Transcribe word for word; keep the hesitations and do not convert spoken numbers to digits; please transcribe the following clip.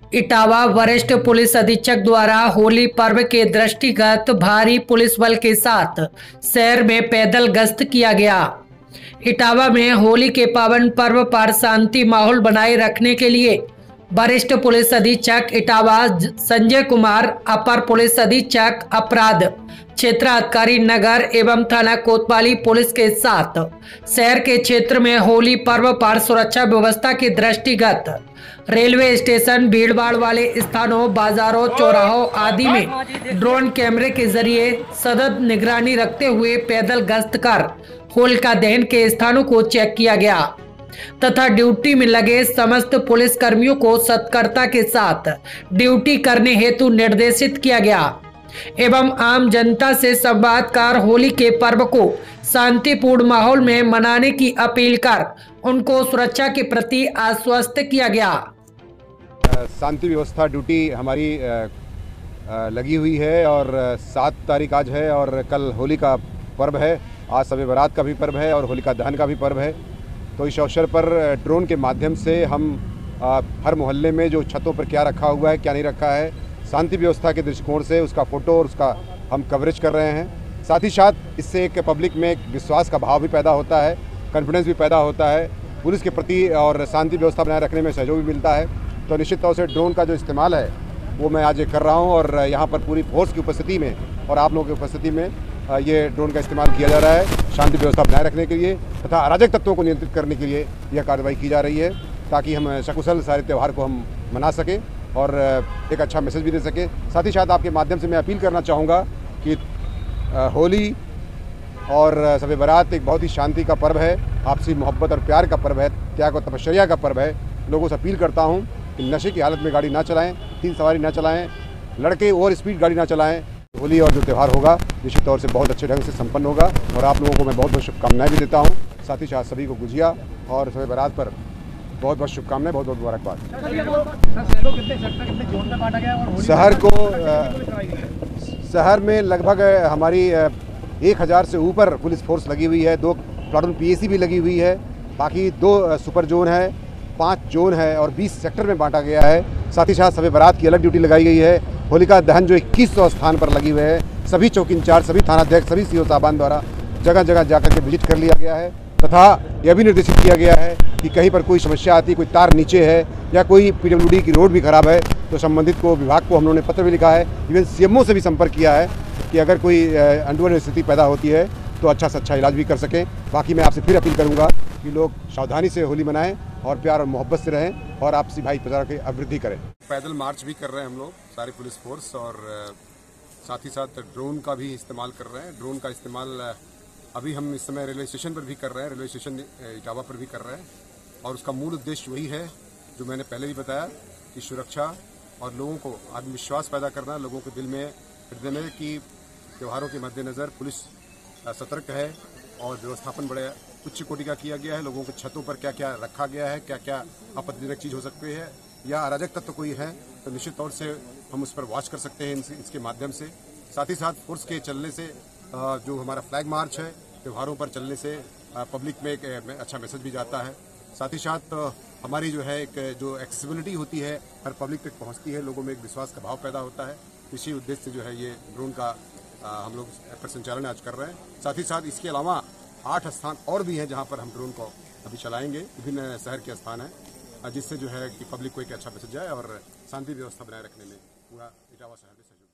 इटावा वरिष्ठ पुलिस अधीक्षक द्वारा होली पर्व के दृष्टिगत भारी पुलिस बल के साथ शहर में पैदल गश्त किया गया। इटावा में होली के पावन पर्व पर शांति माहौल बनाए रखने के लिए वरिष्ठ पुलिस अधीक्षक इटावा संजय कुमार, अपर पुलिस अधीक्षक अपराध क्षेत्राधिकारी नगर एवं थाना कोतवाली पुलिस के साथ शहर के क्षेत्र में होली पर्व पर सुरक्षा व्यवस्था के दृष्टिगत रेलवे स्टेशन, भीड़भाड़ वाले स्थानों, बाजारों, चौराहों आदि में ड्रोन कैमरे के जरिए सतत निगरानी रखते हुए पैदल गश्त कर होलिका दहन के स्थानों को चेक किया गया तथा ड्यूटी में लगे समस्त पुलिस कर्मियों को सतर्कता के साथ ड्यूटी करने हेतु निर्देशित किया गया एवं आम जनता से संवाद कर होली के पर्व को शांतिपूर्ण माहौल में मनाने की अपील कर उनको सुरक्षा के प्रति आश्वस्त किया गया। शांति व्यवस्था ड्यूटी हमारी लगी हुई है और सात तारीख आज है और कल होली का पर्व है। आज शब बारात का भी पर्व है और होलिका दहन का भी पर्व है। तो इस अवसर पर ड्रोन के माध्यम से हम हर मोहल्ले में जो छतों पर क्या रखा हुआ है, क्या नहीं रखा है, शांति व्यवस्था के दृष्टिकोण से उसका फ़ोटो और उसका हम कवरेज कर रहे हैं। साथ ही साथ इससे एक पब्लिक में एक विश्वास का भाव भी पैदा होता है, कॉन्फिडेंस भी पैदा होता है, पुलिस के प्रति और शांति व्यवस्था बनाए रखने में सहयोग भी मिलता है। तो निश्चित तौर से ड्रोन का जो इस्तेमाल है वो मैं आज कर रहा हूँ और यहाँ पर पूरी फोर्स की उपस्थिति में और आप लोगों की उपस्थिति में ये ड्रोन का इस्तेमाल किया जा रहा है शांति व्यवस्था बनाए रखने के लिए तथा अराजक तत्वों को नियंत्रित करने के लिए यह कार्रवाई की जा रही है ताकि हम सकुशल सारे त्यौहार को हम मना सकें और एक अच्छा मैसेज भी दे सकें। साथ ही साथ आपके माध्यम से मैं अपील करना चाहूँगा कि होली और शब बारात एक बहुत ही शांति का पर्व है, आपसी मोहब्बत और प्यार का पर्व है, त्याग और तपश्चर्या का पर्व है। लोगों से अपील करता हूँ कि नशे की हालत में गाड़ी ना चलाएं, तीन सवारी ना चलाएं, लड़के ओवर स्पीड गाड़ी ना चलाएं। होली और जो त्यौहार होगा निश्चित तौर से बहुत अच्छे ढंग से संपन्न होगा और आप लोगों को मैं बहुत बहुत शुभकामनाएं भी देता हूं। साथ ही साथ सभी को गुजिया और शब बारात पर बहुत बहुत शुभकामनाएं, बहुत बहुत मुबारकबाद। शहर को शहर में लगभग हमारी एक हज़ार से ऊपर पुलिस फोर्स लगी हुई है, दो प्लाटून पीएसी भी लगी हुई है, बाकी दो सुपर जोन है, पाँच जोन है और बीस सेक्टर में बांटा गया है। साथ ही साथ शब बारात की अलग ड्यूटी लगाई गई है। होलिका दहन जो इक्कीस सौ स्थान पर लगी हुए है, सभी चौकी इंचार्ज, सभी थानाध्यक्ष, सभी सीओ साहबान द्वारा जगह जगह जाकर के विजिट कर लिया गया है तथा यह भी निर्देशित किया गया है कि कहीं पर कोई समस्या आती, कोई तार नीचे है या कोई पीडब्ल्यूडी की रोड भी खराब है तो संबंधित को विभाग को हम लोगों ने पत्र भी लिखा है। इवन सीएमओ से भी संपर्क किया है कि अगर कोई अनडूअन स्थिति पैदा होती है तो अच्छा से अच्छा इलाज भी कर सकें। बाकी मैं आपसे फिर अपील करूँगा कि लोग सावधानी से होली मनाएं और प्यार और मोहब्बत से रहें और आपसी भाईचारा की अभिवृद्धि करें। पैदल मार्च भी कर रहे हैं हम लोग, सारी पुलिस फोर्स, और साथ ही साथ ड्रोन का भी इस्तेमाल कर रहे हैं। ड्रोन का इस्तेमाल अभी हम इस समय रेलवे स्टेशन पर भी कर रहे हैं, रेलवे स्टेशन इटावा पर भी कर रहे हैं और उसका मूल उद्देश्य वही है जो मैंने पहले भी बताया कि सुरक्षा और लोगों को आत्मविश्वास पैदा करना, लोगों के दिल में हृदय में कि त्योहारों के मद्देनज़र पुलिस सतर्क है और व्यवस्थापन बड़े उच्च कोटि का किया गया है। लोगों के छतों पर क्या क्या रखा गया है, क्या क्या आपत्तिजनक चीज़ हो सकती है या अराजक तत्व कोई है तो निश्चित तौर से हम उस पर वॉच कर सकते हैं इसके माध्यम से। साथ ही साथ फोर्स के चलने से जो हमारा फ्लैग मार्च है, त्योहारों पर चलने से पब्लिक में एक अच्छा मैसेज भी जाता है। साथ ही साथ हमारी जो है एक जो एक्सेसिबिलिटी होती है हर पब्लिक तक पहुँचती है, लोगों में एक विश्वास का भाव पैदा होता है। इसी उद्देश्य से जो है ये ड्रोन का हम लोग संचालन आज कर रहे हैं। साथ ही साथ इसके अलावा आठ स्थान और भी हैं जहां पर हम ड्रोन को अभी चलाएंगे, विभिन्न शहर के स्थान हैं जिससे जो है कि पब्लिक को एक अच्छा मैसेज जाए और शांति व्यवस्था बनाए रखने में पूरा इटावा शहर में सहयोग